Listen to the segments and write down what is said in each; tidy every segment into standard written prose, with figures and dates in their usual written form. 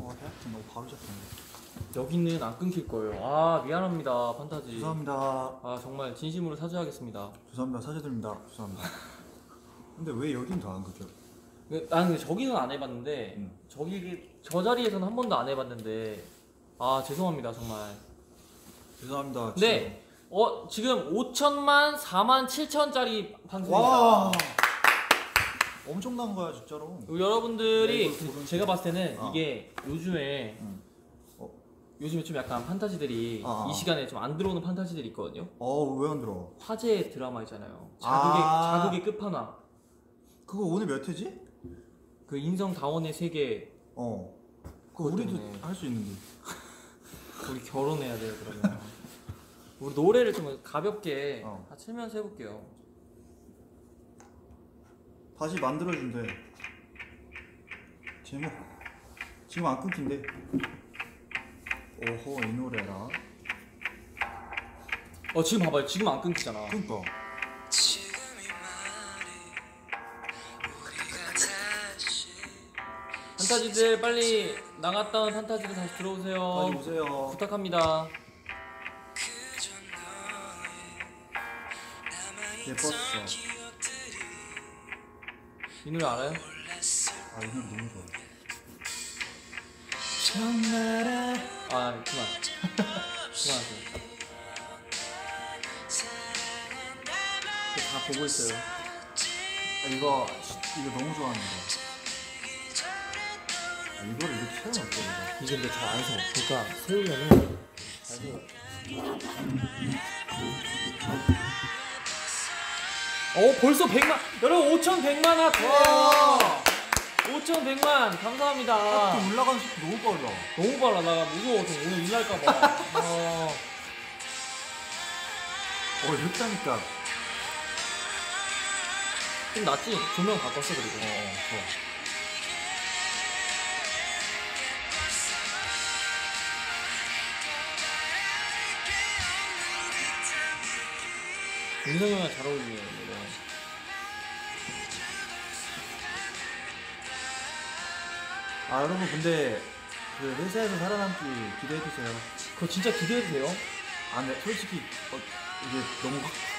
하여튼 너무 바로 시작했네. 여기는 안 끊길 거예요. 아 미안합니다 판타지. 죄송합니다. 아 정말 진심으로 사죄하겠습니다. 죄송합니다. 사죄드립니다. 죄송합니다. 근데 왜 여긴 더 안 그죠? 나는 저기는 안 해봤는데 저 자리에서는 한 번도 안 해봤는데 아 죄송합니다 정말. 죄송합니다. 네. 지금 5천만 4만 7천짜리 방송입니다. 와 엄청난 거야 진짜로. 여러분들이 네, 이거 제가 봤을 때는 어. 이게 요즘에 요즘에 좀 약간 판타지들이 이 시간에 좀 안 들어오는 판타지들이 있거든요. 왜 안 들어? 화제 드라마 있잖아요. 자극의 끝판왕. 그거 오늘 몇 회지? 그 인성 다원의 세계. 그거 우리도 할 수 있는데. 우리 결혼해야 돼요 그러면. 우리 노래를 좀 가볍게 치면서 해볼게요. 다시 만들어준대. 제목 지금 안 끊긴대. 오호 이 노래라. 지금 봐봐요. 지금 안 끊기잖아. 그니까. 판타지들 빨리 나갔다 온 판타지들 다시 들어오세요. 빨리 오세요. 부탁합니다. 예뻤어. 이 노래 알아요? 이 노래 너무 좋아. 그만. 그만하세요. 다 보고 있어요. 이거 너무 좋아하는데. 이거를 이렇게 세우면 어때 이거? 이게 근데 잘 안 서. 그러니까 세우면은 잘 세워. 벌써 100만. 여러분 5,100만 하트. 5,100만 감사합니다. 하트 올라가는 속도 너무 빨라. 너무 빨라. 나 무서워. 좀 오늘 일 날까봐. 이렇게 하니까 좀 낫지? 조명 바꿨어 그리고. 좋아. 윤성이 형이랑 잘 어울리네요. 여러분 근데 그 회사에서 살아남기 기대해주세요. 그거 진짜 기대해주세요. 근데 솔직히 이게 너무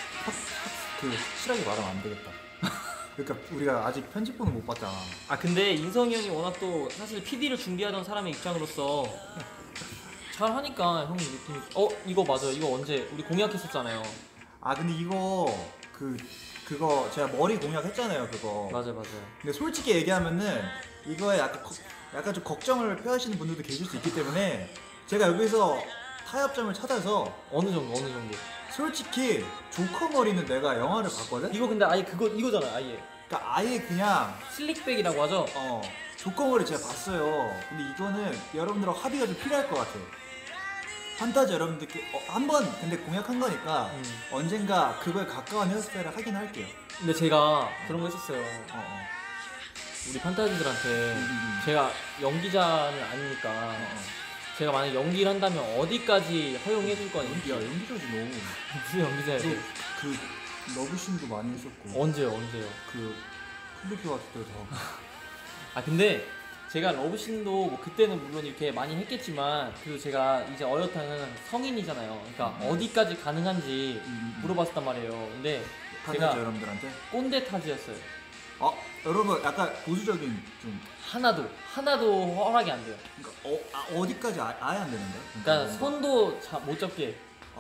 확실하게 말하면 안 되겠다. 그러니까 우리가 아직 편집본을 못 봤잖아. 근데 인성이 형이 워낙 또 사실 PD를 준비하던 사람의 입장으로서 잘 하니까 형님 느낌이. 이거 맞아요. 이거 언제 우리 공약했었잖아요. 근데 이거 그거 제가 머리 공약했잖아요 그거. 맞아요. 근데 솔직히 얘기하면은 이거에 약간 좀 걱정을 표하시는 분들도 계실 수 있기 때문에 제가 여기서 타협점을 찾아서 어느 정도. 솔직히 조커 머리는 내가 영화를 봤거든? 이거 근데 아예 이거잖아요. 아예. 그러니까 아예 그냥 슬릭백이라고 하죠. 조커 머리 제가 봤어요. 근데 이거는 여러분들하고 합의가 좀 필요할 것 같아요. 판타지 여러분들께 한번 근데 공약한 거니까 언젠가 그거에 가까운 헤어스타일을 하긴 할게요. 근데 제가 그런 거 했었어요. 우리 판타지들한테 제가 연기자는 아니니까 제가 만약 연기를 한다면 어디까지 허용해 줄 거니? 야 연기자지 너. 무슨 연기자예요? 그 러브씬도 많이 했었고. 언제요? 그 플리피 왔을 때도. 근데 제가 러브씬도 뭐 그때는 물론 이렇게 많이 했겠지만 그리고 제가 이제 어엿한 성인이잖아요. 그러니까 어디까지 가능한지 물어봤단 말이에요. 근데 제가 여러분들한테 꼰대 타지였어요. 여러분 약간 보수적인 좀 하나도 허락이 안 돼요. 그러니까 어디까지 아예 안 되는데? 그러니까 손도 못 잡게.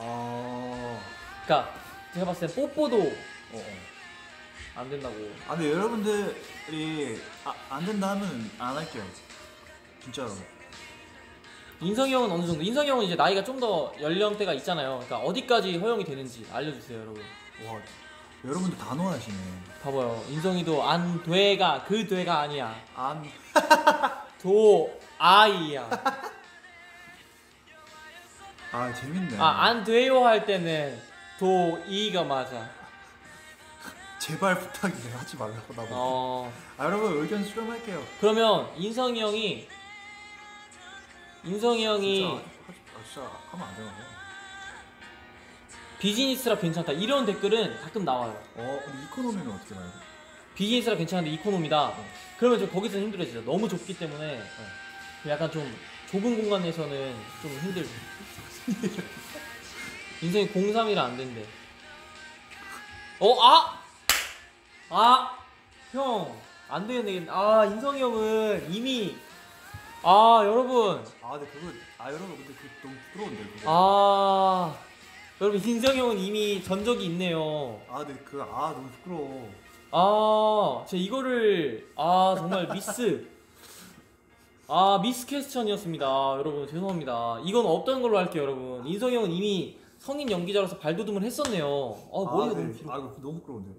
그러니까 제가 봤을 땐 뽀뽀도 안 된다고. 근데 여러분들이 안 된다 하면 안 할게요. 진짜로. 인성이 형은 어느 정도? 인성이 형은 이제 나이가 좀 더 연령대가 있잖아요. 그러니까 어디까지 허용이 되는지 알려주세요, 여러분. 와, 여러분들 단호하시네. 봐봐요, 인성이도 안 돼가 그 돼가 아니야. 안 도 아이야. 재밌네. 안 돼요 할 때는 도 이가 맞아. 제발 부탁이네. 하지 말라고 나보고. 여러분 의견 수렴할게요. 그러면 인성이 형이 진짜 하면 안 되나? 비즈니스라 괜찮다 이런 댓글은 가끔 나와요. 근데 이코노미는 어떻게 나요? 비즈니스라 괜찮은데 이코노미다. 그러면 좀 거기서 힘들어지죠. 너무 좁기 때문에 약간 좀 좁은 공간에서는 좀 힘들죠. 인성이 03이라 안 된대. 형, 안 되겠네. 인성이 형은 이미, 여러분. 근데 그거 여러분 근데 그거 너무 부끄러운데 그거. 여러분, 인성이 형은 이미 전적이 있네요. 근데 그거 너무 부끄러워. 제가 이거를, 정말 미스. 미스 퀘스천이었습니다. 여러분, 죄송합니다. 이건 없던 걸로 할게요, 여러분. 인성이 형은 이미 성인 연기자로서 발돋움을 했었네요. 머리가 너무 길어. 이거 너무 부끄러운데.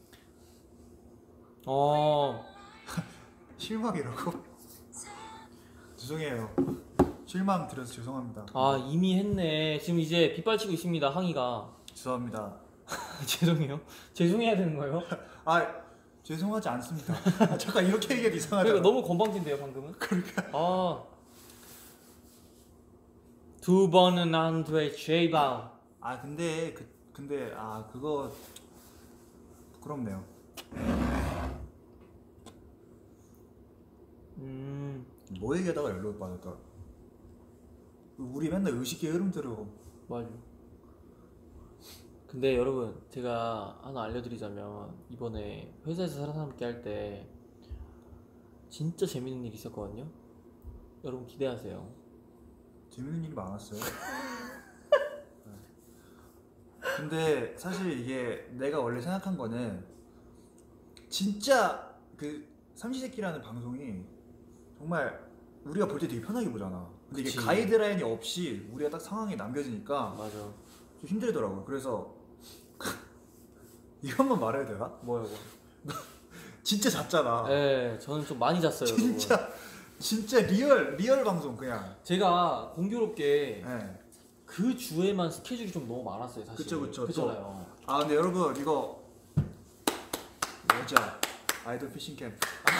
실망이라고? 죄송해요. 실망 드려서 죄송합니다. 이미 했네. 지금 이제 빗발치고 있습니다, 항이가. 죄송합니다. 죄송해요? 죄송해야 되는 거예요? 죄송하지 않습니다. 잠깐 이렇게 얘기해도 이상하죠? 그러니까 너무 건방진데요, 방금은? 그러니까. 두 번은 안 돼, 제발. 근데 그거 부끄럽네요. 뭐 얘기하다가 연락을 받았다. 우리 맨날 의식의 흐름대로. 맞아. 근데 여러분, 제가 하나 알려드리자면 이번에 회사에서 살아남기 할 때 진짜 재밌는 일이 있었거든요. 여러분 기대하세요. 재밌는 일이 많았어요. 근데 사실 이게 내가 원래 생각한 거는 진짜 그 삼시세끼라는 방송이 정말 우리가 볼 때 되게 편하게 보잖아. 근데 이게 그치. 가이드라인이 없이 우리가 딱 상황에 남겨지니까 맞아. 좀 힘들더라고요. 그래서 이것만 말해야 되나? 뭐요? 진짜 잤잖아. 네, 저는 좀 많이 잤어요. 진짜 리얼 방송 그냥. 제가 공교롭게 네. 그 주에만 스케줄이 좀 너무 많았어요, 사실. 그쵸. 그잖아요. 근데 여러분 이거 뭐자 아이돌 피싱 캠프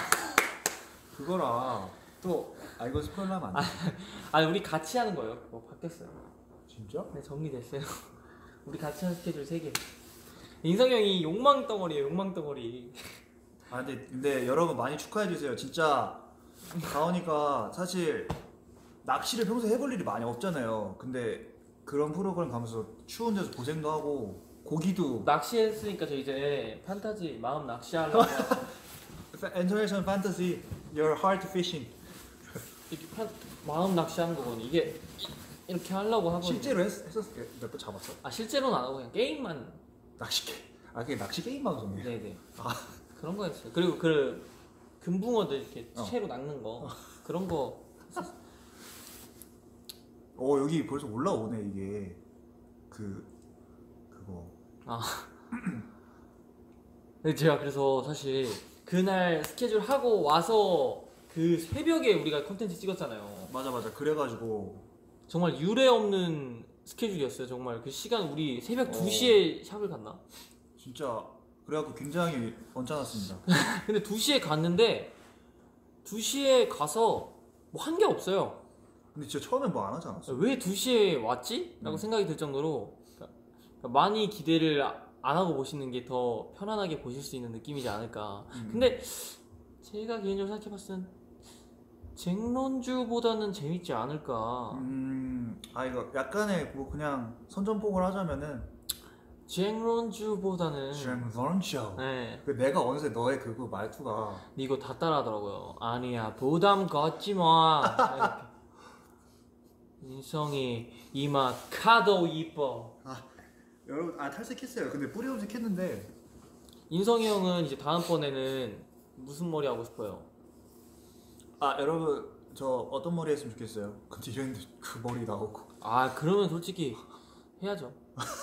그거랑 또 이거 스포일러하면 안 돼. 우리 같이 하는 거예요. 그거 바뀌었어요. 진짜? 네, 정리됐어요. 우리 같이 하는 스케줄 3개. 인성이 형이 욕망 덩어리예요, 욕망 덩어리. 근데 여러분 많이 축하해 주세요. 진짜 가오니까 사실 낚시를 평소에 해볼 일이 많이 없잖아요. 근데 그런 프로그램 가면서 추운 데서 고생도 하고 고기도 낚시했으니까 저 이제 판타지 마음 낚시하려고 International Fantasy Your Heart Fishing 이렇게 마음 낚시하는 거거든요. 이게 이렇게 하려고 하거든요. 실제로 했었어? 몇 번 잡았어? 실제로는 안 하고 그냥 게임만. 그게 낚시 게임 방송이에요? 네네. 그런 거였어요. 그리고 그 금붕어들 이렇게 채로 낚는 거 그런 거. 여기 벌써 올라오네 이게 그거. 근데 제가 그래서 사실 그날 스케줄 하고 와서 그 새벽에 우리가 콘텐츠 찍었잖아요. 맞아 그래가지고 정말 유례 없는 스케줄이었어요. 정말 그 시간 우리 새벽 2시에 샵을 갔나? 진짜 그래갖고 굉장히 언짢았습니다. 근데 2시에 갔는데 2시에 가서 뭐 한 게 없어요. 근데 진짜 처음에 뭐 안 하지 않았어? 왜 2시에 왔지? 라고 생각이 들 정도로 그러니까 많이 기대를 안 하고 보시는 게 더 편안하게 보실 수 있는 느낌이지 않을까. 근데 제가 개인적으로 생각해봤을 땐 쟁론주보다는 재밌지 않을까. 이거 약간의 뭐 그냥 선전포고를 하자면은 쟁론주보다는 쟁론쇼. 네. 내가 어느새 너의 그거 말투가 이거 다 따라하더라고요. 아니야 부담 갖지 마. 인성이 이마 카도 이뻐. 여러분 탈색했어요. 근데 뿌리 염색했는데 인성이 형은 이제 다음번에는 무슨 머리 하고 싶어요? 여러분 저 어떤 머리 했으면 좋겠어요? 근데 이랬는데 그 머리 나오고 그러면 솔직히 해야죠.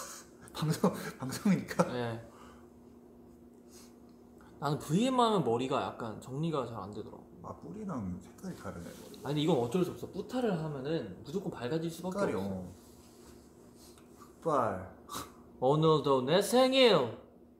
방송이니까. 네. 나는 VM 하면 머리가 약간 정리가 잘 안 되더라고. 뿌리랑 색깔이 다르네 머리. 근데 이건 어쩔 수 없어. 뿌타를 하면은 무조건 밝아질 수밖에 없어. 색깔이 흑발. 오늘도 내 생일.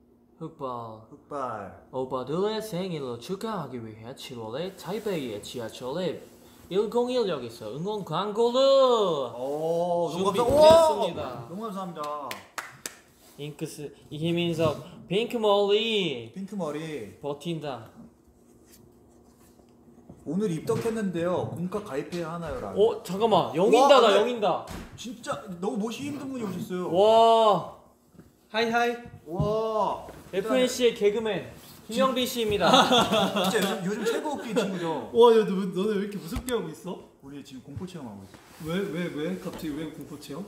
흑발. 오빠들의 생일을 축하하기 위해 7월에 타이베이의 지하철에 101역에서 응원 광고를 준비했습니다. 너무 감사합니다. 잉크스 이희민석 핑크머리 핑크 머리. 버틴다. 오늘 입덕했는데요. 공과 가입해야 하나요?라는. 잠깐만 영인다. 와, 나 근데- 영인다. 진짜 너무 모시기 힘든 분이 오셨어요. 와 하이하이. 와. FNC의 개그맨 김영빈 씨입니다. 진짜 요즘 최고 웃긴 친구죠. 와, 야, 너네 왜 이렇게 무섭게 하고 있어? 우리 지금 공포 체험하고 있어. 왜? 갑자기 왜 공포 체험?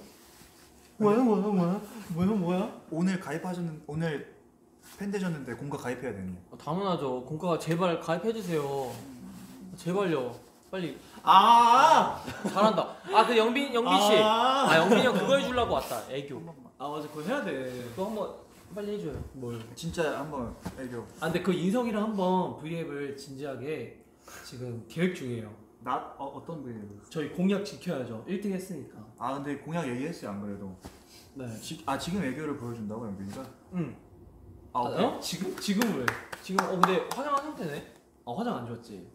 뭐야? 오늘 팬 되셨는데 공과 가입해야 되네요. 당연하죠. 공과가 제발 가입해주세요. 제발요. 빨리. 잘한다. 그 영빈 씨. 영빈이 형 그거 해주려고 왔다. 애교. 맞아, 그거 해야 돼. 그거 한번 빨리 해줘요. 뭘? 진짜 한번 애교. 근데 그 인성이랑 한번 V앱을 진지하게 지금 계획 중이에요. 어떤 분이에요? 저희 공약 지켜야죠. 1등 했으니까. 근데 공약 얘기했어요 안 그래도. 네. 지금 애교를 보여준다고 영빈이가? 응. 어? 지금 왜? 지금 근데 화장한 상태네. 화장 안 지웠지?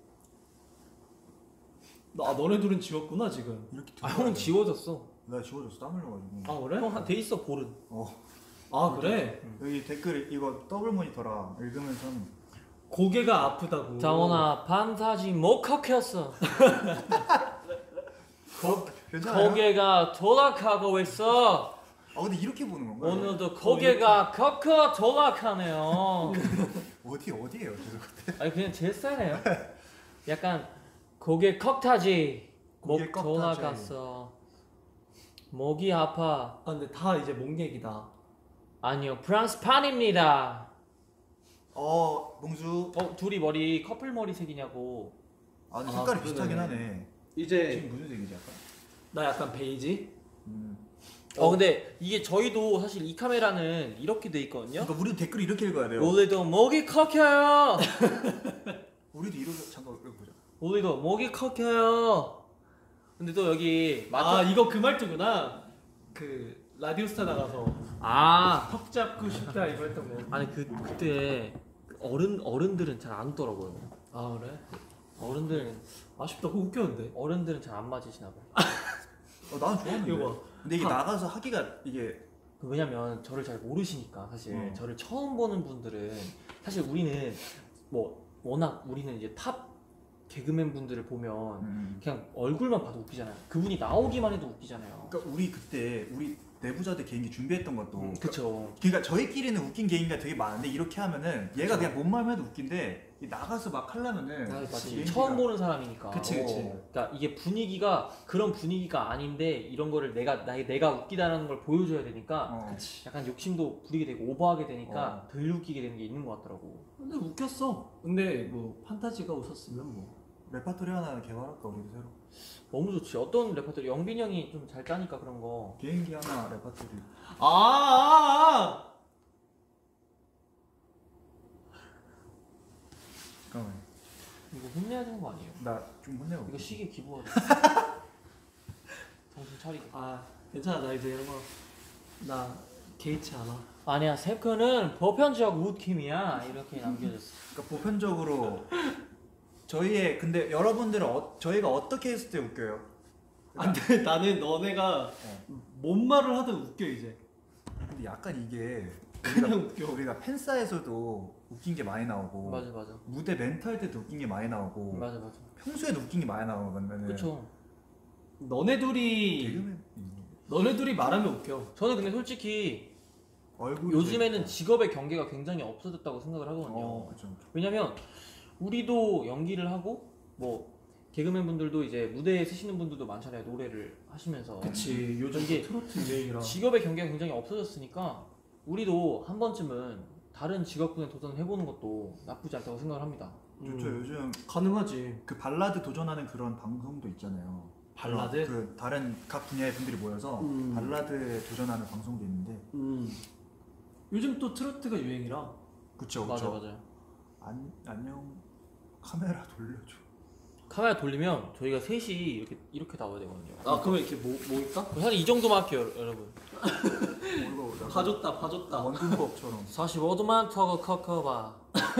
너네 둘은 지웠구나 지금. 이렇게. 형은 지워졌어. 나 지워졌어 땀 흘려가지고. 그래? 형 돼 있어 볼은. 그래? 여기 댓글 이거 더블 모니터라 읽으면서는 고개가 아프다고. 장원아 판타지 못 컷했어. 괜찮아요? 고개가 돌아가고 있어. 근데 이렇게 보는 건가요? 오늘도 고개가 컷컷 돌아가네요. 어디예요? 죄송한데. 아니 그냥 제 스타일이에요. 약간 고개 컷하지. 목 고개 컷하지. 돌아갔어. 목이 아파. 근데 다 이제 목 얘기다. 아니요 프랑스 판입니다. 봉수. 둘이 머리 커플 머리 색이냐고. 근데 색깔이 그러네. 비슷하긴 하네. 이제 지금 무슨 색이지 약간? 나 약간 베이지? 근데 이게 저희도 사실 이 카메라는 이렇게 돼 있거든요. 그러니까 우리 댓글 이렇게 읽어야 돼요. 오늘도 목이 컷해요. 우리도 이렇게 잠깐 읽어보자. 오늘도 목이 컷해요. 근데 또 여기 이거 그 말투구나. 그 라디오스타 나가서 턱 잡고 싶다 이거 했던 거. 아니 그때 어른들은 잘 안 웃더라고요. 그래? 어른들은 아쉽다. 그거 웃겼는데. 어른들은 잘 안 맞으시나 봐. 나는 좋았는데. 이거 봐. 근데 이게 나가서 하기가 이게 왜냐면 저를 잘 모르시니까 사실 저를 처음 보는 분들은 사실 우리는 워낙 우리는 이제 탑 개그맨 분들을 보면 그냥 얼굴만 봐도 웃기잖아요. 그분이 나오기만 해도 웃기잖아요. 그러니까 우리 내부자들 개인기 준비했던 것도 그쵸. 그러니까 저희끼리는 웃긴 개인기가 되게 많은데 이렇게 하면은 얘가 그냥 몸만 해도 웃긴데 나가서 막 하려면은 맞지. 처음 보는 사람이니까. 그치. 그러니까 이게 분위기가 그런 분위기가 아닌데 이런 거를 내가 웃기다라는 걸 보여줘야 되니까 약간 욕심도 부리게 되고 오버하게 되니까 덜 웃기게 되는 게 있는 것 같더라고. 근데 웃겼어. 근데 뭐 판타지가 웃었으면 뭐. 레파토리 하나 개발할까 우리도 새로. 너무 좋지. 어떤 레퍼토리? 영빈 형이 좀 잘 짜니까 그런 거. 개인기 하나 레파토리. 잠깐만. 이거 혼내야 되는 거 아니에요? 나 좀 혼내고. 이거 시계 기부하자. 정신 차리게. 괜찮아. 나 이제 이런 거 나 개의치 않아. 아니야, 세크는 보편적 웃김이야. 이렇게 남겨졌어. 그러니까 보편적으로 근데 여러분들은 저희가 어떻게 했을 때 웃겨요? 근데 나는 너네가 뭔 말을 하든 웃겨 이제. 근데 약간 이게 그냥 웃겨. 우리가 팬싸에서도 웃긴 게 많이 나오고 맞아. 무대 멘트 할 때도 웃긴 게 많이 나오고 맞아. 평소에도 웃긴 게 많이 나오거든요. 그쵸. 너네 둘이 말하면 웃겨. 저는 근데 솔직히 얼굴 요즘에는 직업의 경계가 굉장히 없어졌다고 생각을 하거든요. 그쵸. 왜냐면 우리도 연기를 하고 개그맨 분들도 이제 무대에 쓰시는 분들도 많잖아요. 노래를 하시면서. 그치. 요즘 이게 트로트 유행이라. 직업의 경계가 굉장히 없어졌으니까 우리도 한 번쯤은 다른 직업군에 도전해보는 것도 나쁘지 않다고 생각을 합니다. 좋죠. 요즘 가능하지. 그 발라드 도전하는 그런 방송도 있잖아요. 발라드? 그 다른 각 분야의 분들이 모여서 발라드 도전하는 방송도 있는데. 요즘 또 트로트가 유행이라. 그쵸. 맞아요. 안녕 카메라 돌려줘. 카메라 돌리면 저희가 셋이 이렇게 나와야 되거든요. 그러면 이렇게 뭐 있까? 사실 이 정도만 할게요, 여러분. 이거 봐줬다. 원근법처럼. 45도만 터고 커커봐.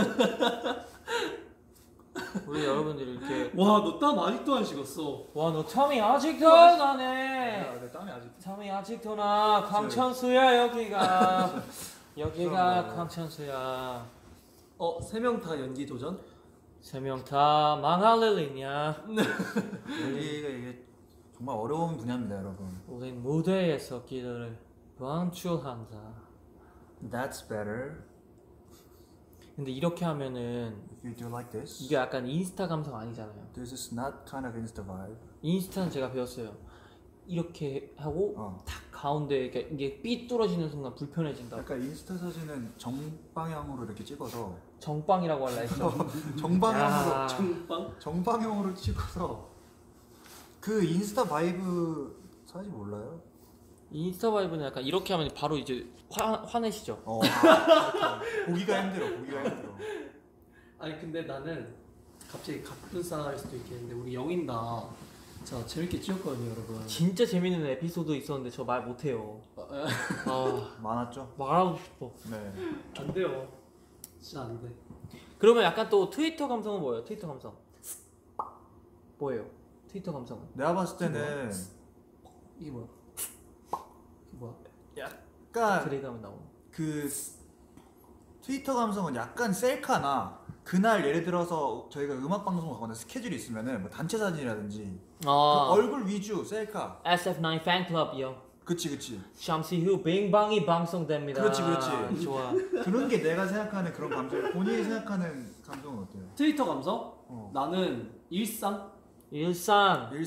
우리 여러분들이 이렇게 와, 너 땀 아직도 안 식었어. 와, 너 땀이 아직도 나네. 내 땀이 아직. 땀이 아직도 나. 강천수야 여기가 강천수야. 3명 다 연기 도전? 세 명 다 망할래리냐? 이게 정말 어려운 분야입니다, 여러분. 우린 무대에 서기를 방출한다. That's better. 근데 이렇게 하면은 You do like this? 이게 약간 인스타 감성 아니잖아요. This is not kind of Insta vibe. 인스타는 제가 배웠어요. 이렇게 하고 탁 가운데 이게 삐 뚫어지는 순간 불편해진다. 약간 인스타 사진은 정방향으로 이렇게 찍어서 정빵이라고 할라 했죠. 정방향으로 야. 정방향으로 찍어서 그 인스타 바이브 사진 몰라요? 인스타 바이브는 약간 이렇게 하면 바로 이제 화내시죠. 보기가 힘들어. 아니 근데 나는 갑자기 갑분싸할 수도 있겠는데 우리 영인 다 자 재밌게 찍었거든요 여러분. 진짜 재밌는 에피소드 있었는데 저 말 못해요. 많았죠? 말하고 싶어. 네. 안 돼요. 진짜 안 돼. 그러면 약간 또 트위터 감성은 뭐예요? 트위터 감성 뭐예요? 트위터 감성은? 내가 봤을 때는 이게 뭐야? 이게 뭐야? 약간 드래그하면 나오는. 그 트위터 감성은 약간 셀카나 그날 예를 들어서 저희가 음악 방송을 가거나 스케줄이 있으면은 뭐 단체 사진이라든지 그 얼굴 위주 셀카. SF9 팬클럽이요. 그치. 잠시 후 빙방이 방송됩니다. 그렇지. 좋아. 그런 게 내가 생각하는 그런 감정. 본인이 생각하는 감정은 어때요? 트위터 감성? 나는 일산 일산.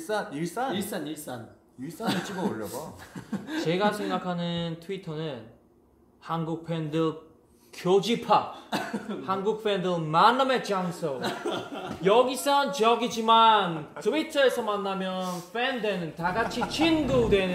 일산을 찍어 올려봐. 제가 생각하는 트위터는 한국 팬들 교집합, 한국 팬들 만남의 장소. 여기선 저기지만 트위터에서 만나면 팬 되는 다 같이 친구 되는.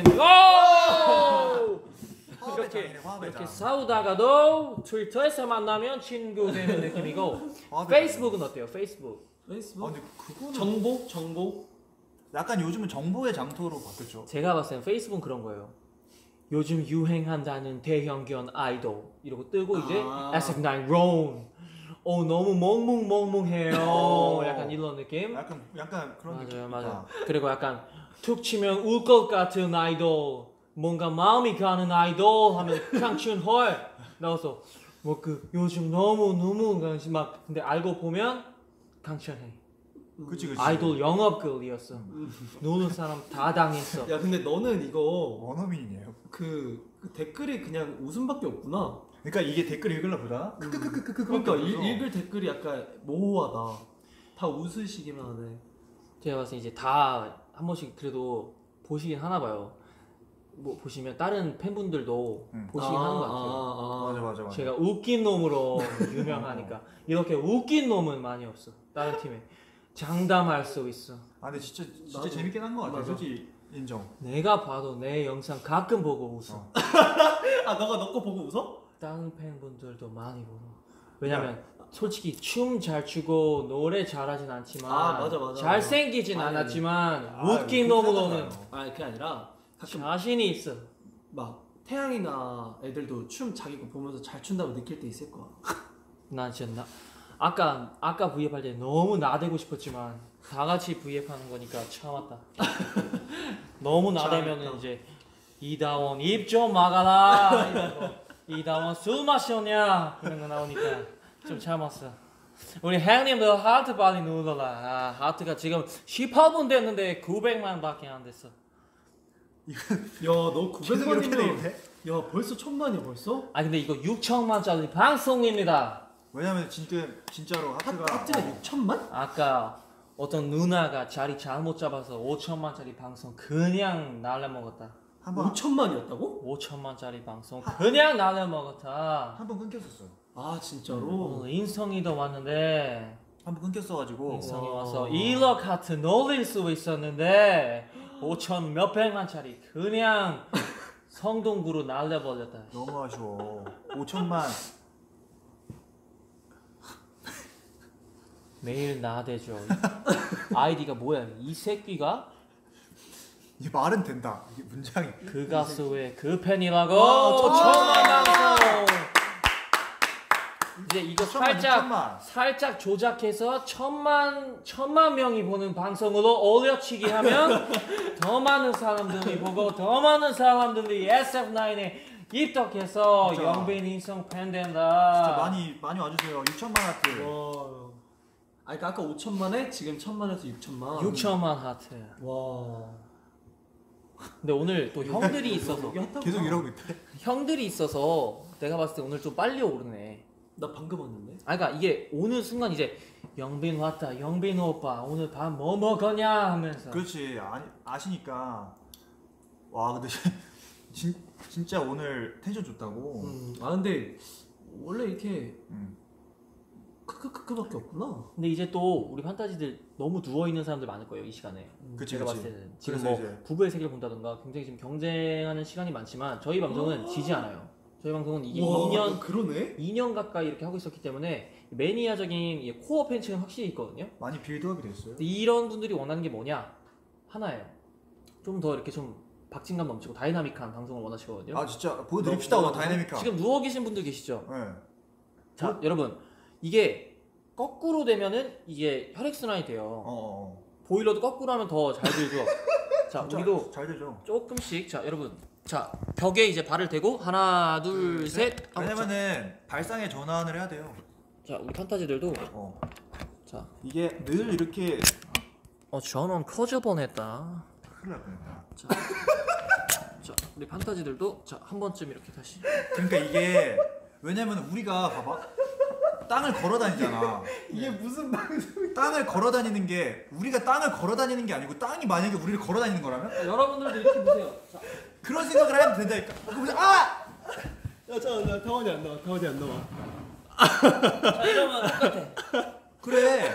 이렇게 싸우다가도 트위터에서 만나면 친구 되는 느낌이고. 페이스북은 어때요? 페이스북. 근데 그거는 정보? 약간 요즘은 정보의 장터로 바뀌었죠. 제가 봤을 땐 페이스북은 그런 거예요. 요즘 유행한다는 대형견 아이돌 이러고 뜨고 이제 SF9 론. 너무 멍멍해요. 약간 이런 느낌. 약간 그런 느낌. 맞아요. 그리고 약간 툭 치면 울 것 같은 아이돌, 뭔가 마음이 가는 아이돌 하면 강춘헐 나와서 뭐 그 요즘 너무 막 근데 알고 보면 강춘해. 그치. 아이돌 영업글이었어. 노는 사람 다 당했어. 야 근데 너는 이거 원어민이네요. 그 댓글이 그냥 웃음밖에 없구나. 그러니까 이게 댓글 읽으려 보다. 그러니까 읽을 댓글이 약간 모호하다. 다 웃으시기만 하네. 제가 봤을 때 이제 다 한 번씩 그래도 보시긴 하나 봐요. 뭐 보시면 다른 팬분들도 보시긴 하는 것 같아요. 맞아. 제가 웃긴 놈으로 유명하니까 이렇게 웃긴 놈은 많이 없어. 다른 팀에 장담할 수 있어. 근데 진짜 재밌긴 한 것 같아. 솔직히 인정. 내가 봐도 내 영상 가끔 보고 웃어. 너가 너 거 보고 웃어? 다른 팬분들도 많이 보고. 왜냐면 솔직히 춤 잘 추고 노래 잘하진 않지만 맞아. 잘생기진 않았지만 웃긴 놈으로는 그게 아니라 가끔 자신이 있어. 막 태양이나 애들도 춤 자기 거 보면서 잘 춘다고 느낄 때 있을 거야. 나 진짜 아까 V앱 할 때 너무 나대고 싶었지만 다 같이 V앱 하는 거니까 참았다. 너무 나대면은 이제 이다원 입 좀 막아라 이런 거. 이다원 술 마셨냐 그런 거 나오니까 좀 참았어. 우리 형님도 하트 빨리 눌러라. 하트가 지금 18분 됐는데 900만 밖에 안 됐어. 너 계속 이렇게 900만이면 돼? 야 벌써 1000만이야 벌써? 근데 이거 6천만짜리 방송입니다. 왜냐면 진짜로 하트가 6천만? 아까 어떤 누나가 자리 잘못 잡아서 5천만짜리 방송 그냥 날려먹었다. 5천만이었다고? 5천만짜리 방송 그냥 날려먹었다. 한 번 끊겼었어. 진짜로? 인성이도 왔는데 한 번 끊겼어가지고. 인성이 와서 1억 하트 놀릴 수 있었는데 5천 몇백만짜리 그냥 성동구로 날려버렸다. 너무 아쉬워. 5천만. 매일 나대죠. 아이디가 뭐야? 이 새끼가? 이 말은 된다. 이게 문장이. 그 가수의 그 팬이라고. 천만 방송. 이제 이거 천만. 살짝 조작해서 천만 명이 보는 방송으로 올려치기 하면 더 많은 사람들이 보고 더 많은 사람들이 SF9에 입덕해서 영빈 인성 팬 된다. 진짜 많이 와주세요. 6천만 하트. 그러니까 아까 5천만에 지금 1천만에서 6천만. 6천만 하트. 와. 근데 오늘 또 형들이 있어서 계속 이러고 있대. 형들이 있어서 내가 봤을 때 오늘 좀 빨리 오르네. 나 방금 왔는데. 그러니까 이게 오는 순간 이제 영빈 왔다. 영빈 오빠 오늘 밥 뭐 먹었냐 하면서. 그렇지. 아시니까. 와 근데 진짜 오늘 텐션 좋다고. 근데 원래 이렇게 음. 크크크크밖에 없구나. 근데 이제 또 우리 판타지들 너무 누워 있는 사람들 많을 거예요 이 시간에. 그치, 제가 그치. 봤을 때는 지금 그래서 뭐 이제- 부부의 세계를 본다던가 굉장히 지금 경쟁하는 시간이 많지만 저희 방송은 지지 않아요. 저희 방송은 이게 2년 그러네. 2년 가까이 이렇게 하고 있었기 때문에 매니아적인 이 코어 팬층은 확실히 있거든요. 많이 빌드업이 됐어요. 근데 이런 분들이 원하는 게 뭐냐? 하나예요. 좀 더 이렇게 좀 박진감 넘치고 다이나믹한 방송을 원하시거든요. 아 진짜 보여드립시다. 오늘 다이내믹한. 지금 누워 계신 분들 계시죠? 네. 자, 여러분 이게 거꾸로 되면은 이게 혈액순환이 돼요. 보일러도 거꾸로 하면 더 잘 들죠. 자, 진짜 우리도 잘 되죠. 조금씩. 자, 여러분. 자, 벽에 이제 발을 대고 하나, 둘, 셋. 왜냐면은 발상의 전환을 해야 돼요. 자, 우리 판타지들도 자, 이게 늘 이렇게 전원 커져 뻔했다. 큰일 날 뻔했다. 자, 우리 판타지들도 자, 한 번쯤 이렇게 다시. 그러니까 이게 왜냐면 우리가 봐봐. 땅을 걸어 다니잖아. 이게 무슨 방송? 땅을 걸어 다니는 게 우리가 땅을 걸어 다니는 게 아니고 땅이 만약에 우리를 걸어 다니는 거라면 여러분들도 이렇게 보세요. 자, 그런 생각을 하면 된다니까. 아! 야, 나 타원이 안 나와. 타원이 안 나와. 자, 이러면 똑같아. 그래.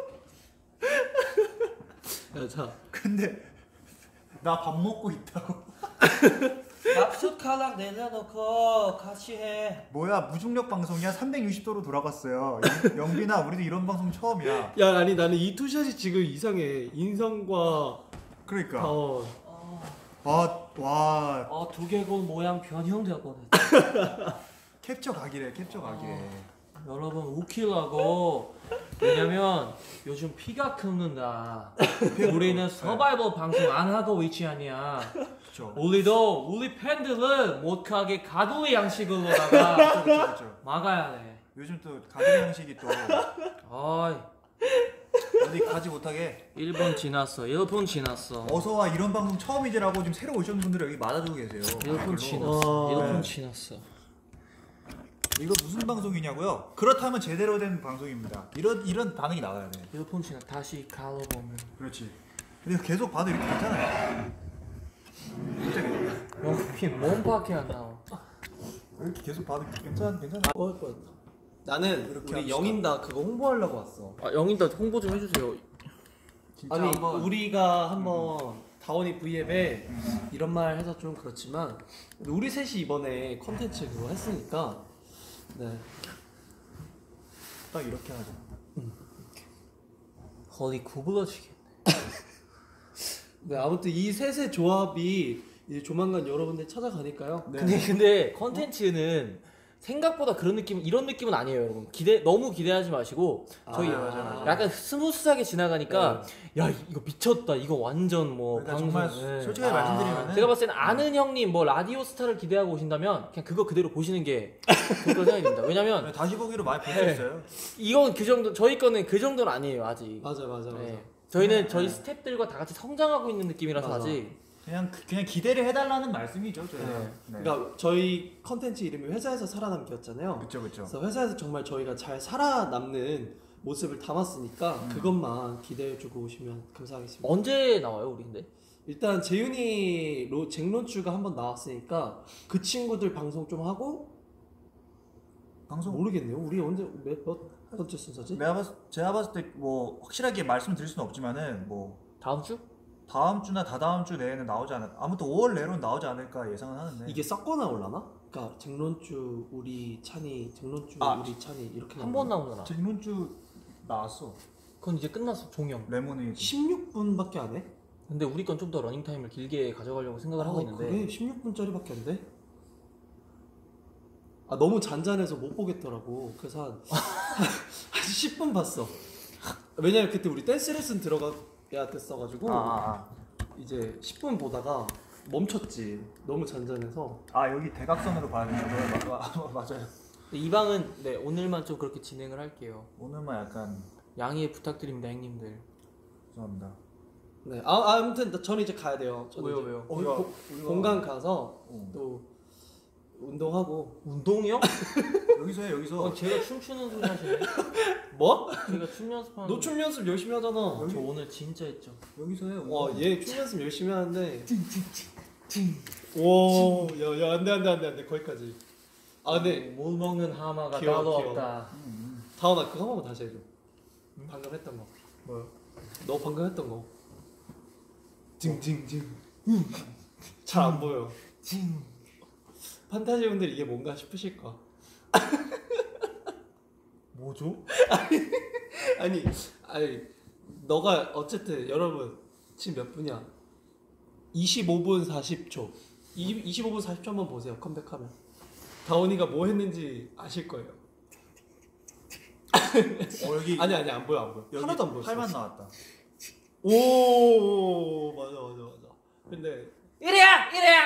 야, 자. 근데 나 밥 먹고 있다고. 납수 칼락 내려놓고 같이 해. 뭐야 무중력 방송이야? 360도로 돌아갔어요. 영빈아 우리도 이런 방송 처음이야. 야, 아니 나는 이 투샷이 지금 이상해. 인성과 그러니까. 타원. 와 두개골 모양 변형되었거든. 캡처 각이래. 캡처 각이래. 여러분 웃기려고. 왜냐면 요즘 피가 끓는다. 우리는 서바이벌 방송 안 하고 있지 않냐. 그렇죠. 우리 팬들은 못하게 가두리 양식으로다가 그렇죠. 막아야 돼. 요즘 또 가족 형식이 또 어이, 어디 가지 못하게 1분 지났어. 1분 지났어. 어서와 이런 방송 처음이지라고 지금 새로 오신 분들이 여기 맞아주고 계세요. 1분 아, 지났어. 1분 네. 지났어. 이거 무슨 방송이냐고요? 그렇다면 제대로 된 방송입니다. 이런 반응이 나와야 돼. 1분 지났. 다시 갈아보면. 그렇지. 근데 계속 봐도 이렇게 괜찮아요. 여기 몸밖에 안 나와. 이렇게 계속 봐도 괜찮아. 나는 이렇게 우리 합시다. 영인다 그거 홍보하려고 왔어. 영인다 홍보 좀 해주세요. 진짜 아니 한번 우리가 한번 다원이 V앱에 이런 말 해서 좀 그렇지만 우리 셋이 이번에 컨텐츠 그거 했으니까 네. 딱 이렇게 하자. 거의 구부러지겠네. 네 아무튼 이 셋의 조합이 이제 조만간 여러분들 찾아가니까요. 네. 근데 컨텐츠는 생각보다 이런 느낌은 아니에요, 여러분. 너무 기대하지 마시고 저희 맞아. 약간 스무스하게 지나가니까 야 이거 미쳤다, 이거 완전 뭐 그러니까 방송. 정말 네. 솔직하게 말씀드리면은 제가 봤을 때는 아는 형님 뭐 라디오 스타를 기대하고 오신다면 그냥 그거 그대로 보시는 게 좋을 거라 생각이 듭니다. 왜냐면 다시 보기로 많이 볼 수 네. 있어요. 이건 그 정도, 저희 거는 그 정도는 아니에요 아직. 맞아. 네. 저희는 저희 스태프들과 다 같이 성장하고 있는 느낌이라서 맞아. 아직. 그냥 기대를 해달라는 말씀이죠. 저희는. 네. 네. 그러니까 저희 컨텐츠 이름이 회사에서 살아남기였잖아요. 그렇죠. 그래서 회사에서 정말 저희가 잘 살아남는 모습을 담았으니까 그것만 기대해주고 오시면 감사하겠습니다. 언제 나와요 우리 근데? 일단 재윤이 잭론추가 한번 나왔으니까 그 친구들 방송 좀 하고 방송 모르겠네요. 우리 언제 몇 번째 순서지? 제가 봤을 때 뭐 확실하게 말씀드릴 수는 없지만은 뭐 다음 주? 다음 주나 다다음 주 내에는 나오지 않을 아무튼 5월 내로는 나오지 않을까 예상은 하는데 이게 섞어 나올라나? 그러니까 잭론추 우리 찬이 잭론추 우리 찬이 이렇게 한 번 나오잖아. 잭론주 나왔어. 그건 이제 끝났어, 종영. 레모네이드 16분밖에 안 해? 근데 우리 건 좀 더 러닝 타임을 길게 가져가려고 생각을 하고 있는데. 그래? 16분짜리밖에 안 돼? 아 너무 잔잔해서 못 보겠더라고. 그래서 한 10분 봤어. 왜냐면 그때 우리 댄스 레슨 들어가야 됐어가지고 이제 10분 보다가 멈췄지. 너무 잔잔해서. 여기 대각선으로 봐야 되죠. 맞아요. 이 방은 네 오늘만 좀 그렇게 진행을 할게요. 오늘만 약간 양해 부탁드립니다, 형님들. 죄송합니다. 네. 아무튼 저는 이제 가야 돼요. 저는 왜요, 이제 왜요? 우리가 공간 가서 어. 또 운동하고. 운동이요? 여기서 해 여기서. 제가 춤추는 소리 하시네. 뭐? 제가 춤 연습하는. 너 춤 연습 열심히 하잖아. 저 오늘 진짜 했죠. 여기서 해. 와, 얘 춤 연습 열심히 하는데. 오, 야, 안돼 거기까지. 아, 근데 못 먹는 하마가 귀여워, 따로 귀여워. 없다. 다원아 그거 한 번만 다시 해줘. 방금 했던 거. 뭐요? 너 방금 했던 거. 징징징. 잘 안 보여. 판타지 분들 이게 뭔가 싶으실까? 뭐죠? 아니 너가 어쨌든 여러분 지금 몇 분이야? 25분 40초. 25분 40초 한번 보세요. 컴백하면 다원이가 뭐 했는지 아실 거예요. 여기 아니 안 보여. 여기 하나도 안 보여. 팔만 나왔다. 오 맞아. 근데 이래야.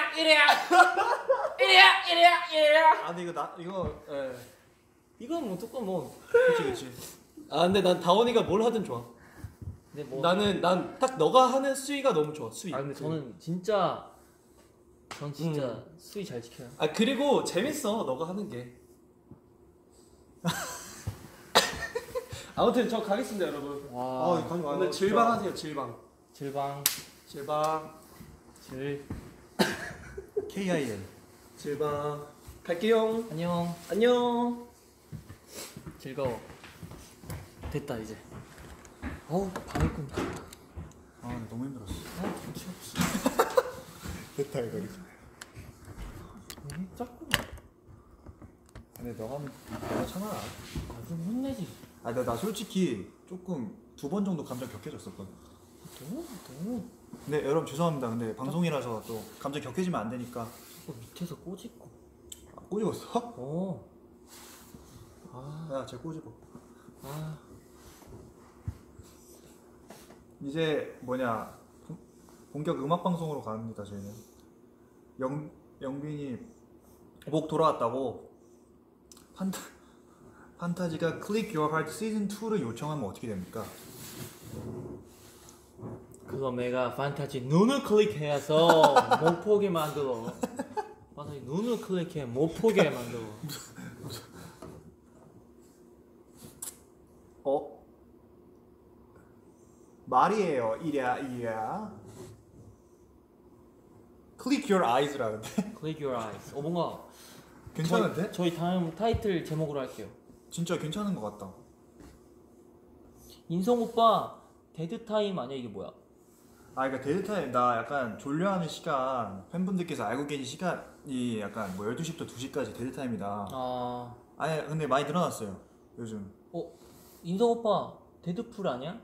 아 근데 이거 예. 이건 뭐 조금 뭐. 그치. 근데 난 다원이가 뭘 하든 좋아. 근데 뭐. 난 딱 너가 하는 수위가 너무 좋아. 수위. 근데 전 진짜 수위 잘 지켜요. 그리고 재밌어 너가 하는 게. 아무튼 저 가겠습니다 여러분. 와. 가져와요. 오늘 질방하세요 질방. 질방. KIN. 질방. 갈게요. 안녕. 즐거워. 됐다 이제. 밤이 꾼다. 아 너무 힘들었어. 정치 없어. 됐다 이거. 자꾸. 근데 너가 참아. 좀 혼내지. 나 솔직히 조금 2번 정도 감정 격해졌었거든. 너무 근데 여러분 죄송합니다. 근데 방송이라서 또 감정 격해지면 안 되니까. 밑에서 꼬집고. 꼬집었어? 아. 쟤 꼬집어. 아. 이제 본격 음악 방송으로 갑니다. 저희는 영빈이 목 돌아왔다고 판타지가 Click Your Heart 시즌 2를 요청하면 어떻게 됩니까? 그거 내가 판타지 눈을 클릭해서 못 보게 만들어. 판타지 눈을 클릭해 못 보게 만들어. 말이에요. 이랴. Click Your Eyes라는데. Click your eyes. 뭔가 괜찮은데? 저희 다음 타이틀 제목으로 할게요. 진짜 괜찮은 것 같다. 인성 오빠 데드 타임 아니야 이게 뭐야? 그러니까 데드타임 나 약간 졸려하는 시간 팬분들께서 알고 계신 시간이 약간 뭐 12시부터 2시까지 데드타임이다. 아니 근데 많이 늘어났어요 요즘. 인성 오빠 데드풀 아니야?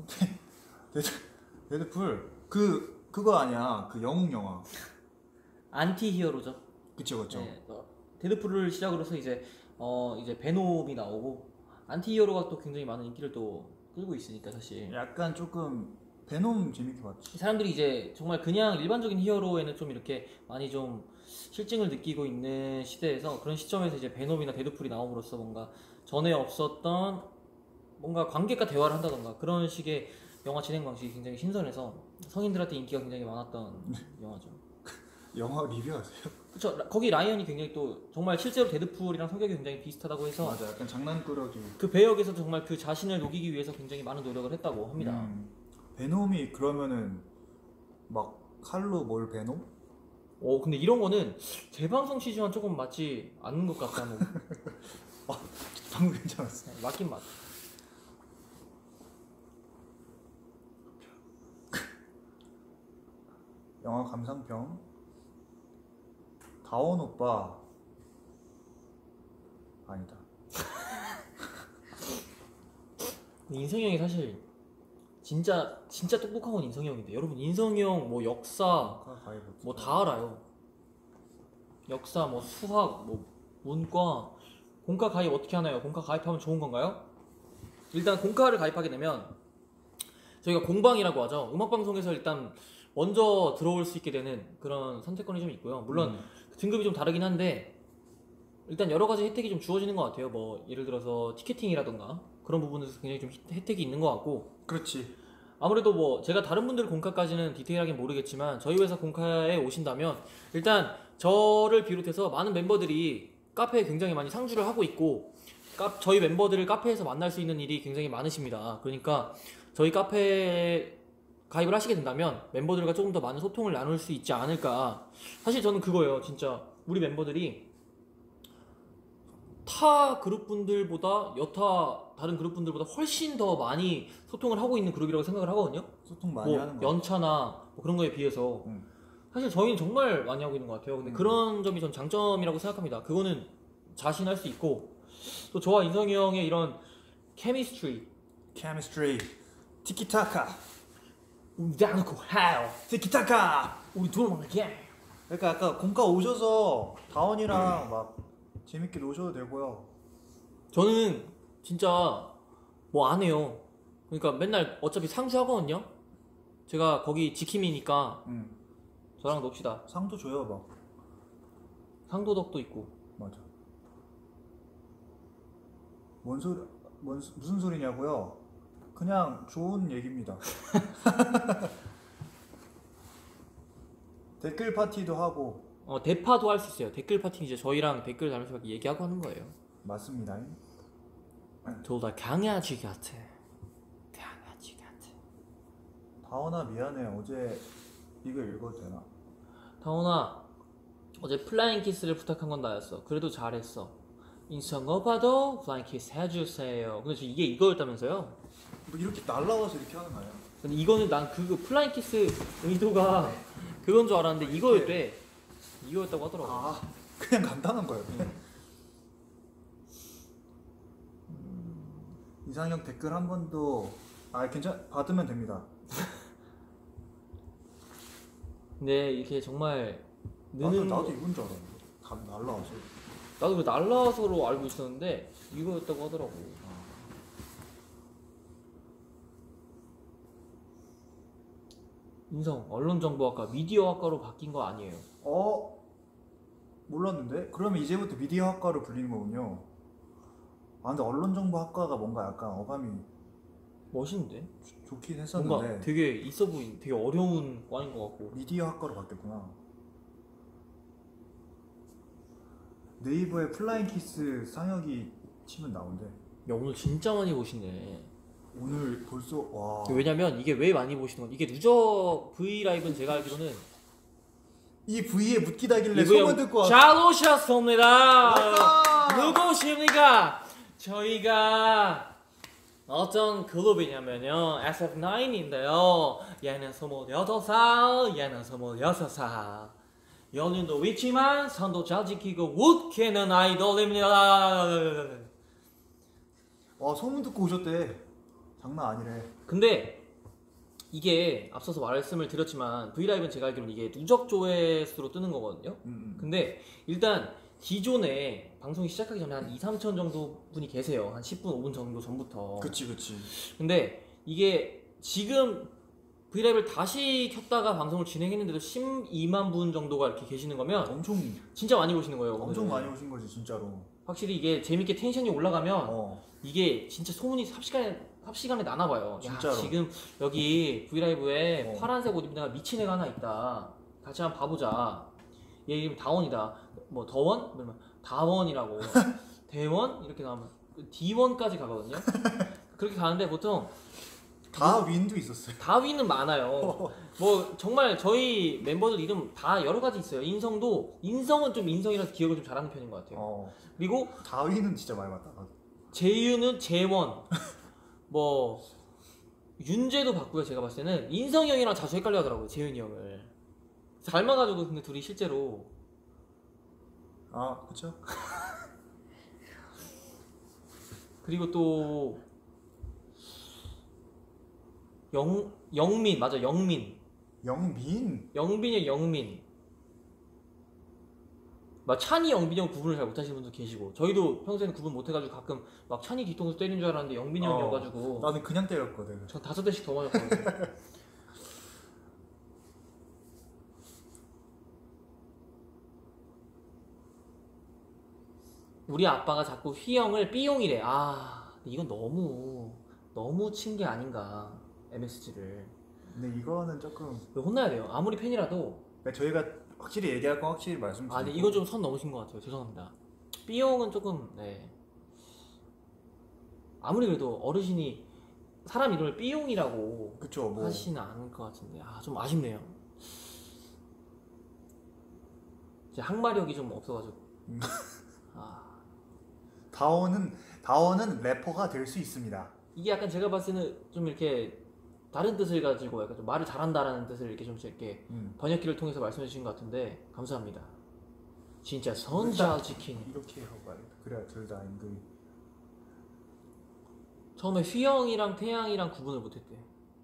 데드풀 그거 아니야 그 영웅 영화. 안티 히어로죠. 그쵸. 네, 데드풀을 시작으로 해서 이제 베놈이 나오고 안티 히어로가 또 굉장히 많은 인기를 또 끌고 있으니까 사실. 약간 조금 베놈 재밌게 봤지. 사람들이 이제 정말 그냥 일반적인 히어로에는 좀 이렇게 많이 좀 실증을 느끼고 있는 시대에서 그런 시점에서 이제 베놈이나 데드풀이 나옴으로써 뭔가 전에 없었던 뭔가 관객과 대화를 한다던가 그런 식의 영화 진행 방식이 굉장히 신선해서 성인들한테 인기가 굉장히 많았던 영화죠. 영화 리뷰하세요? 그쵸. 거기 라이언이 굉장히 또 정말 실제로 데드풀이랑 성격이 굉장히 비슷하다고 해서 맞아 약간 장난꾸러기. 그 배역에서 정말 그 자신을 녹이기 위해서 굉장히 많은 노력을 했다고 합니다. 베놈이 그러면은 막 칼로 뭘 베놈? 근데 이런 거는 재방송 시즌과 조금 맞지 않는 것 같다는. 방금 괜찮았어. 맞긴 맞. 영화 감상평. 다원 오빠 아니다. 인성이 형이 사실 진짜 똑똑한 건 인성이 형인데 여러분 인성이 형 뭐 역사 뭐 다 알아요. 역사 뭐 수학 뭐 문과 공과 가입 어떻게 하나요? 공과 가입하면 좋은 건가요? 일단 공과를 가입하게 되면 저희가 공방이라고 하죠. 음악방송에서 일단 먼저 들어올 수 있게 되는 그런 선택권이 좀 있고요. 물론 등급이 좀 다르긴 한데 일단 여러 가지 혜택이 좀 주어지는 것 같아요. 뭐 예를 들어서 티켓팅이라던가 그런 부분에서 굉장히 좀 혜택이 있는 것 같고 그렇지. 아무래도 뭐 제가 다른 분들 공카까지는 디테일하게 모르겠지만 저희 회사 공카에 오신다면 일단 저를 비롯해서 많은 멤버들이 카페에 굉장히 많이 상주를 하고 있고 저희 멤버들을 카페에서 만날 수 있는 일이 굉장히 많으십니다. 그러니까 저희 카페에 가입을 하시게 된다면 멤버들과 조금 더 많은 소통을 나눌 수 있지 않을까. 사실 저는 그거예요. 진짜 우리 멤버들이 타 그룹분들보다 다른 그룹분들보다 훨씬 더 많이 소통을 하고 있는 그룹이라고 생각을 하거든요. 소통 많이 뭐 하는 거. 연차나 뭐 그런 거에 비해서 응. 사실 저희는 정말 많이 하고 있는 것 같아요. 근데 그런 점이 전 장점이라고 생각합니다. 그거는 자신할 수 있고 또 저와 인성이 형의 이런 케미스트리 케미스트리. 티키타카. 우리다놓고 하요 티키타카. 우리 돌아가게. 그러니까 아까 공과 오셔서 다원이랑 막 재밌게 노셔도 되고요. 저는 진짜 뭐 안 해요. 그러니까 맨날 어차피 상주하거든요. 제가 거기 지킴이니까 응. 저랑 놉시다. 상도 줘요 막. 상도덕도 있고. 맞아. 무슨 소리냐고요? 그냥 좋은 얘기입니다. 댓글 파티도 하고. 대파도 할 수 있어요. 댓글 파티는 이제 저희랑 댓글 달면서 얘기하고 하는 거예요. 맞습니다. 둘 다 강아지 같아. 강아지 같아. 다원아 미안해. 어제 이거 읽어도 되나? 다원아, 어제 플라잉 키스를 부탁한 건 나였어. 그래도 잘했어. 인성 오빠도 플라잉 키스 해주세요. 근데 저 이게 이거였다면서요? 뭐 이렇게 날라와서 이렇게 하는 거야? 근데 이거는 난 그 플라잉 키스 의도가 그건 줄 알았는데 이거였대. 이거였다고 하더라고. 아 그냥 간단한 거예요. 이상형 댓글 한 번도 받으면 됩니다. 근데 이렇게 정말 느는 나도 이건 줄 알았는데 다 날라와서. 나도 그 날라서로 알고 있었는데 이거였다고 하더라고. 인성 언론정보학과 미디어학과로 바뀐 거 아니에요? 몰랐는데? 그러면 이제부터 미디어학과로 불리는 거군요. 아 근데 언론정보학과가 뭔가 약간 어감이 멋있는데? 좋긴 뭔가 했었는데 되게 있어 보인, 되게 어려운 과인 것 같고. 미디어학과로 바뀌었구나. 네이버에 플라잉 키스 상혁이 치면 나온대. 야 오늘 진짜 많이 보시네. 오늘 벌써 와. 왜냐면 이게 왜 많이 보시는 건 이게 누적 V 라이브는 제가 알기로는 이 V에 묻기다길래 이거요. 소문 듣고 왔어. 잘 오셨습니다. 왔다. 누구십니까? 저희가 어떤 그룹이냐면요 SF9인데요. 얘는 28살, 얘는 26살. 연륜도 있지만 선도 잘 지키고 웃기는 아이돌입니다. 와 소문 듣고 오셨대. 장난 아니래. 근데 이게 앞서서 말씀을 드렸지만 V라이브는 제가 알기로는 이게 누적 조회수로 뜨는 거거든요. 근데 일단 기존에 방송이 시작하기 전에 한 2, 3천 정도 분이 계세요. 한 10분, 5분 정도 전부터. 그치. 근데 이게 지금 V라이브를 다시 켰다가 방송을 진행했는데도 12만 분 정도가 이렇게 계시는 거면 엄청 진짜 많이 보시는 거예요. 엄청 오늘은. 많이 오신 거지 진짜로. 확실히 이게 재밌게 텐션이 올라가면 어. 이게 진짜 소문이 삽시간에 나나봐요. 진짜로. 지금 여기 V라이브에 어. 파란색 옷 입은 애가 미친 애가 하나 있다. 같이 한번 봐보자. 얘 이름 다원이다. 뭐 더원? 그러면 다원이라고. 대원? 이렇게 나오면 D1까지 가거든요. 그렇게 가는데 보통 다윈도 있었어요. 다위는 많아요. 뭐 정말 저희 멤버들 이름 다 여러 가지 있어요. 인성은 좀 인성이라서 기억을 좀 잘하는 편인 것 같아요. 그리고 다윈은 진짜 많이 봤다. 재유는 재원. 뭐 윤재도 봤고요. 제가 봤을 때는 인성이 형이랑 자주 헷갈려 하더라고요. 재윤이 형을 닮아가지고. 근데 둘이 실제로 그쵸? 그리고 또 영민 맞아. 영민이 영민. 막 찬이 영빈이 형 구분을 잘 못하시는 분도 계시고 저희도 평소에는 구분 못해가지고 가끔 막 찬이 뒤통수 때린 줄 알았는데 영빈이 형이어가지고 나는 그냥 때렸거든. 저 5대씩 더 맞았거든요. 우리 아빠가 자꾸 휘영을 삐용이래. 근데 이건 너무 친 게 아닌가 MSG를. 근데 이거는 조금 혼나야 돼요. 아무리 팬이라도. 그러니까 저희가 확실히 얘기할 건 확실히 말씀드리고. 아, 근데 이거 좀 선 넘으신 것 같아요. 죄송합니다. B형은 조금 네. 아무리 그래도 어르신이 사람 이름을 B형이라고 그쵸 뭐 하시지는 않을 것 같은데 좀 아쉽네요. 이제 항마력이 좀 없어가지고. 다원은 래퍼가 될 수 있습니다. 이게 약간 제가 봤을 때는 좀 이렇게 다른 뜻을 가지고 약간 좀 말을 잘한다라는 뜻을 이렇게 좀 이렇게 번역기를 통해서 말씀해 주신 것 같은데 감사합니다. 진짜 선 잘 지키는. 이렇게 하고 가야겠다. 그래야 둘 다 임금이. 처음에 휘영이랑 태양이랑 구분을 못했대.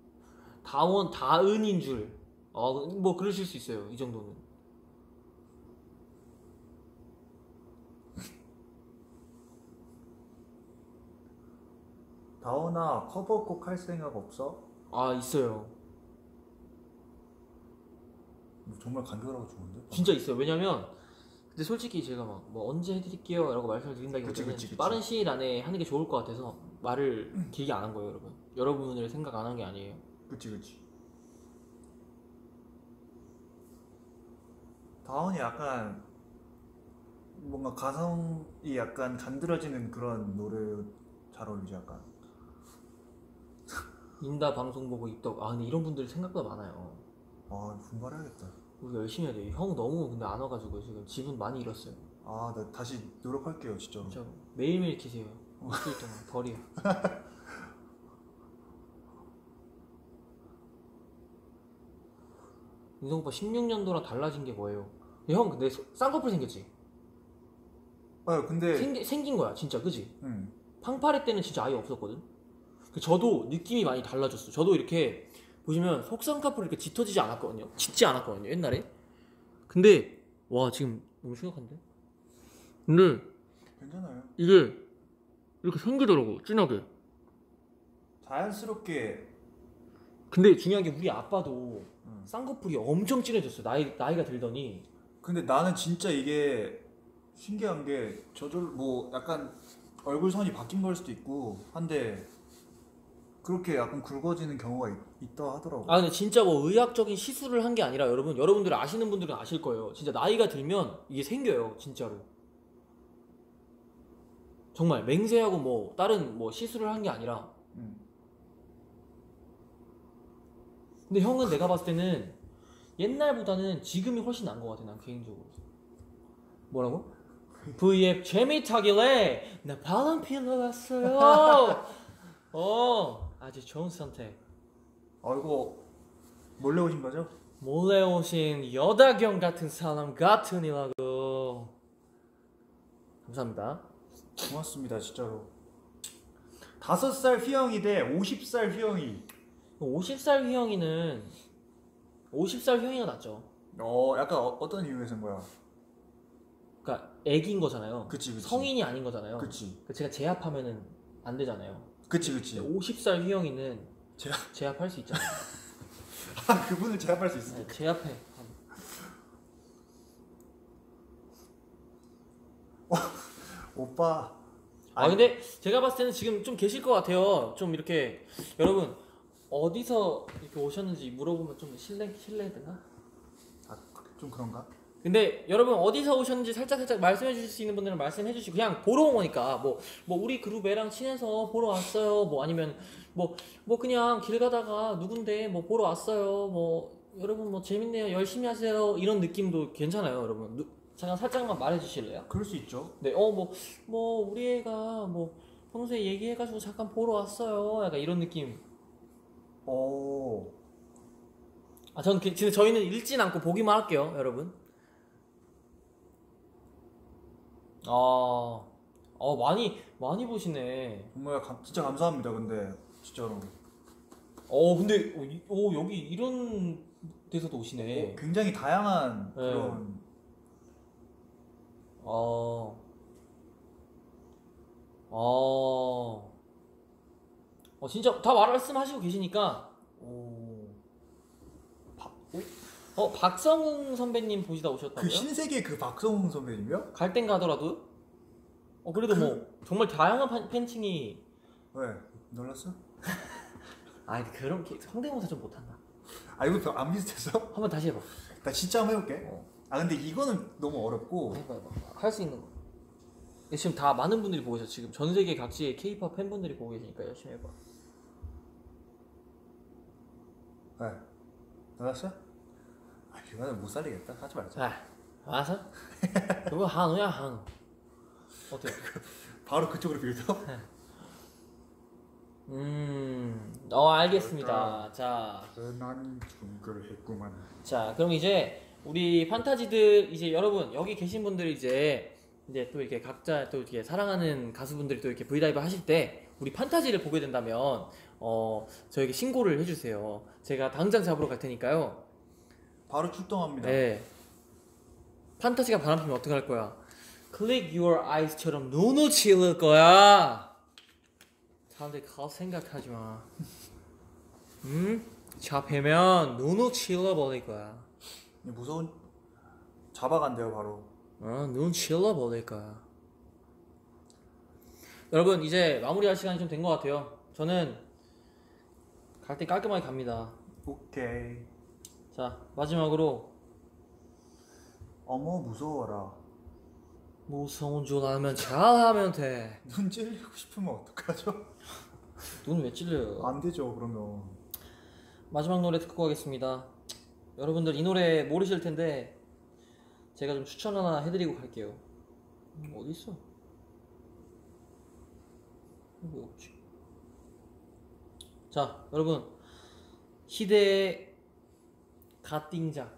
다은인 줄. 뭐 그러실 수 있어요. 이 정도는. 다원아 커버곡 할 생각 없어? 있어요. 정말 간결하고 좋은데? 진짜 있어요. 왜냐면 근데 솔직히 제가 막 뭐 언제 해드릴게요 라고 말씀을 드린다기보다는 그치. 빠른 시일 안에 하는 게 좋을 것 같아서 말을 길게 안 한 거예요. 여러분을 생각 안 한 게 아니에요. 그치. 다원이 약간 뭔가 가성이 약간 간드러지는 그런 노래 잘 어울리지 약간. 인다 방송 보고 입덕. 근데 이런 분들 생각보다 많아요. 분발해야겠다. 우리가 열심히 해야 돼요. 형 너무 근데 안 와가지고 지금 지분 많이 잃었어요. 나 다시 노력할게요 진짜. 진짜 매일매일 키세요. 일주일 동안 벌이요. 인성 오빠 16년도랑 달라진 게 뭐예요? 형 근데 쌍꺼풀 생겼지? 근데 생긴 거야 진짜 그지? 응. 팡파레 때는 진짜 아예 없었거든? 저도 느낌이 많이 달라졌어. 저도 이렇게 보시면 속쌍꺼풀 이렇게 짙어지지 않았거든요. 짙지 않았거든요 옛날에. 근데 와 지금 너무 심각한데? 근데 괜찮아요. 이게 이렇게 생기더라고 진하게. 자연스럽게. 근데 중요한 게 우리 아빠도 쌍꺼풀이 엄청 진해졌어요. 나이가 들더니. 근데 나는 진짜 이게 신기한 게 뭐 약간 얼굴선이 바뀐 걸 수도 있고 한데 그렇게 약간 굵어지는 경우가 있다 하더라고. 근데 진짜 뭐 의학적인 시술을 한 게 아니라 여러분들 아시는 분들은 아실 거예요. 진짜 나이가 들면 이게 생겨요 진짜로. 정말 맹세하고 뭐 다른 뭐 시술을 한 게 아니라. 근데 형은 내가 봤을 때는 옛날보다는 지금이 훨씬 나은 것 같아 난 개인적으로. 뭐라고? V앱 재미타길래 나 바람 피러 왔어요. 아주 좋은 선택. 이거 몰래 오신 거죠? 몰래 오신 여다경 같은 사람 같으니라고. 감사합니다. 고맙습니다 진짜로. 5살 휘영이 대 50살 휘영이. 50살 휘영이는 50살 휘영이가 낫죠. 약간 어떤 이유에서인 거야? 그러니까 애기인 거잖아요. 그치. 성인이 아닌 거잖아요. 그치. 제가 제압하면은 안 되잖아요. 그치. 50살 휘영이는 제압할 수 있잖아요. 그분을 제압할 수 있어. 네, 제압해. 오빠. 근데 제가 봤을 때는 지금 좀 계실 것 같아요. 좀 이렇게 여러분 어디서 이렇게 오셨는지 물어보면 좀 실례되나? 좀 그런가? 근데 여러분 어디서 오셨는지 살짝 말씀해 주실 수 있는 분들은 말씀해 주시고 그냥 보러 온 거니까 뭐 우리 그룹 애랑 친해서 보러 왔어요. 뭐 아니면 뭐 그냥 길 가다가 누군데 뭐 보러 왔어요. 뭐 여러분 뭐 재밌네요. 열심히 하세요. 이런 느낌도 괜찮아요, 여러분. 잠깐 살짝만 말해 주실래요? 그럴 수 있죠. 네. 우리 애가 뭐 평소에 얘기해 가지고 잠깐 보러 왔어요. 약간 이런 느낌. 진짜 저희는 읽진 않고 보기만 할게요, 여러분. 많이 보시네. 정말 진짜 감사합니다. 근데 진짜로. 근데 여기 이런 데서도 오시네. 굉장히 다양한 그런. 진짜 다 말씀하시고 계시니까. 박성웅 선배님 보시다 오셨다고요? 그 신세계 그 박성웅 선배님이요? 갈 땐 가더라도. 그래도 뭐 정말 다양한 팬층이 왜? 놀랐어? 아 그런 성대모사 좀 못한다. 아 이거 안 비슷해서? 한번 다시 해봐. 나 진짜 한번 해볼게. 어. 아 근데 이거는 너무 어렵고. 해봐. 할 수 있는 거. 지금 다 많은 분들이 보고 계셔. 지금 전 세계 각지의 K-pop 팬분들이 보고 계시니까 열심히 해봐. 왜? 놀랐어? 아 이거는 못 살리겠다. 하지 말자. 아, 알았어? 그거 한우야 한우. 어때? 바로 그쪽으로 빌더? 알겠습니다. 자, 난 둥글했구만. 자, 그럼 이제 우리 판타지들 이제 여러분 여기 계신 분들 이제 또 이렇게 각자 또 이렇게 사랑하는 가수분들이 또 이렇게 브이라이브 하실 때 우리 판타지를 보게 된다면 저에게 신고를 해주세요. 제가 당장 잡으러 갈 테니까요. 바로 출동합니다. 네. 판타지가 바람피면 어떡할 거야? Click your eyes처럼 눈을 치를 거야. 사람들이 가서 생각하지 마. 응? 잡히면 눈을 찔러버릴 거야. 무서운 잡아간대요 바로. 눈 찔러버릴 거야. 여러분 이제 마무리할 시간이 좀 된 것 같아요. 저는 갈 때 깔끔하게 갑니다. 오케이. 자 마지막으로 어머 무서워라. 무서운 줄 알면 잘하면 돼. 눈 찔리고 싶으면 어떡하죠? 눈 왜 찔려요? 안 되죠 그러면. 마지막 노래 듣고 가겠습니다. 여러분들 이 노래 모르실 텐데 제가 좀 추천 하나 해드리고 갈게요. 어디 있어? 왜 없지? 자, 여러분 희대의 갓띵자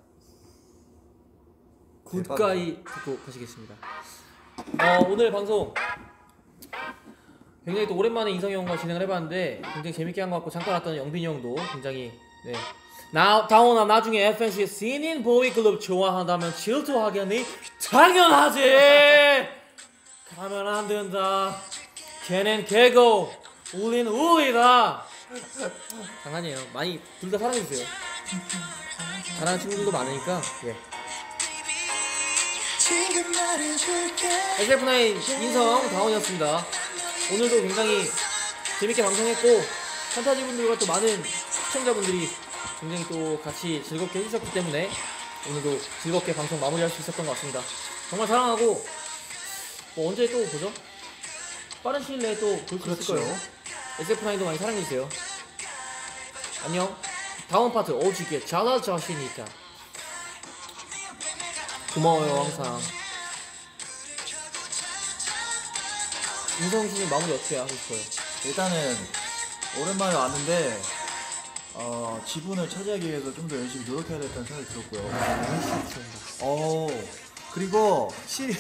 굿가이 듣고 가시겠습니다. 오늘 방송 굉장히 또 오랜만에 인성이 형과 진행을 해봤는데 굉장히 재밌게 한 것 같고 잠깐 왔던 영빈이 형도 굉장히 네. 다원아 나중에 FNC 신인 보이클럽 좋아한다면 질투하겠니? 당연하지! 가면 안 된다. 걔는 걔고 우린 우리다. 장난이에요. 많이 둘 다 사랑해주세요. 사랑하는 친구들도 많으니까 예. SF9 인성 다원이었습니다. 오늘도 굉장히 재밌게 방송했고 판타지 분들과 또 많은 시청자분들이 굉장히 또 같이 즐겁게 해주셨기 때문에 오늘도 즐겁게 방송 마무리할 수 있었던 것 같습니다. 정말 사랑하고 뭐 언제 또 보죠? 빠른 시일 내에 또 볼 수 있을 거예요. SF9도 많이 사랑해주세요. 안녕. 다음 파트 오지게 잘할 자신 있다. 고마워요 항상. 인성 씨는 마무리 어떻게 하고 싶어요? 일단은 오랜만에 왔는데 지분을 차지하기 위해서 좀 더 열심히 노력해야 됐다는 생각이 들었고요. 그리고 확실히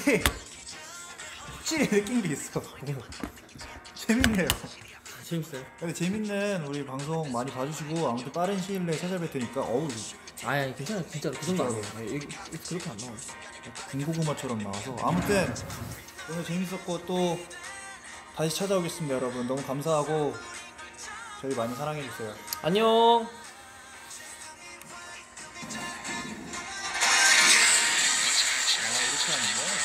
느낀 게 있어. 재밌네요. 재밌어요? 근데 재밌는 우리 방송 많이 봐주시고 아무튼 빠른 시일 내에 찾아뵐 테니까 아니 괜찮아요 진짜로 그 정도 아니에요. 그렇게 안 나와요. 군고구마처럼 나와서 아무튼 오늘 재밌었고 또 다시 찾아오겠습니다. 여러분 너무 감사하고 저희 많이 사랑해주세요. 안녕. 이렇게 하는 거야?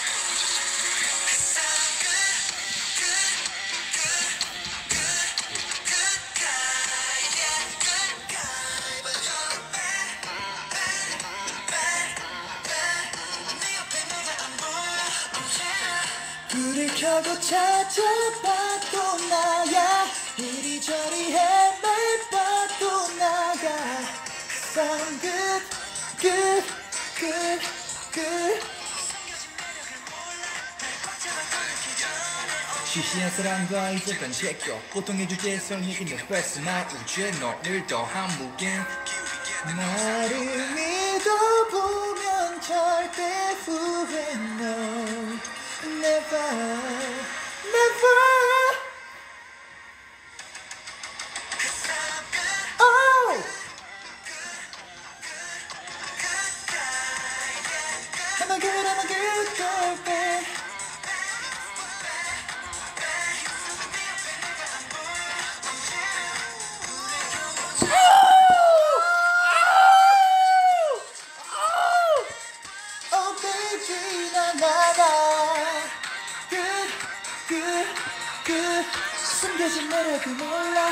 불을 켜고 찾아봐도 나야 이리저리 헤매봐도 나가 Sound good, good, good, good 시시한 사랑과 이제간 제껴 보통의 주제성 얘기는 뺐어 나 우주에 너를 더한 무게 나를 믿어보면 절대 후회 No, never, never Oh! I'm a good girl, babe Oh baby 나 Good, good, good 숨겨진 매력을 몰라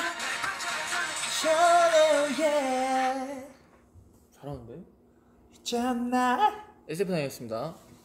저너의 잘하는데? 있잖아 SF나이었습니다.